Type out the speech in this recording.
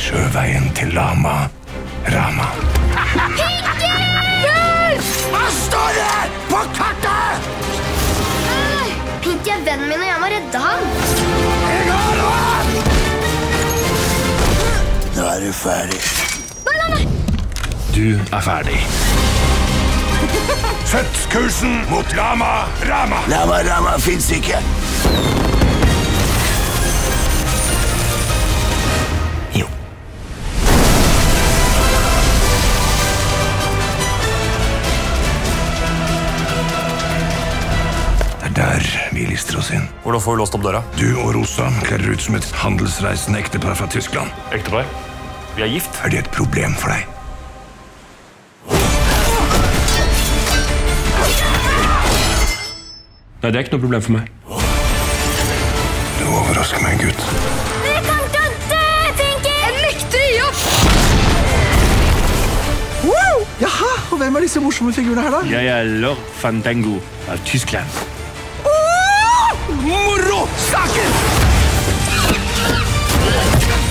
Sjøveien til Lama Rama. Pinky! Hjelp! Hva står det på kartet? Pinky er vennen min, og jeg må redde ham. Jeg har han! Nå er du ferdig. Nei. Du er ferdig. Sett kursen mot Lama Rama. Lama Rama finnes ikke. Jo. Det er der vi lister oss inn. Hvordan får vi låst opp døra? Du og Rosa kler dere ut som et handelsreisende ektepar fra Tyskland. Ektepar? Vi er gift. Er det et problem for deg? Nei, det er ikke noe problem for meg. Du overrasker meg, gutt. Vi kommer til å dø, Pinky! Jeg nekter å gi opp! Wow! Jaha, og hvem er disse morsomme figurene her da? Jeg er Lord Fandango av Tyskland. Moro! Saken!